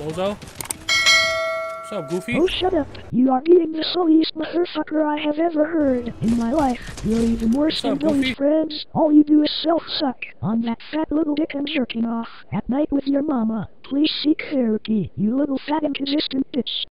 Bozo? What's up, Goofy? Oh, shut up. You are being the silliest motherfucker I have ever heard in my life. You're even worse than those friends. All you do is self-suck on that fat little dick and jerking off at night with your mama. Please seek therapy, you little fat inconsistent bitch.